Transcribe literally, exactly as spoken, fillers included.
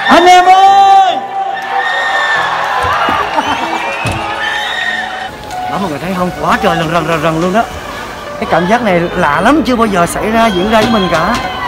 Anh em ơi! Đó mọi người thấy không? Quá trời lần rần rần rần luôn đó. Cái cảm giác này lạ lắm, chưa bao giờ xảy ra diễn ra với mình cả.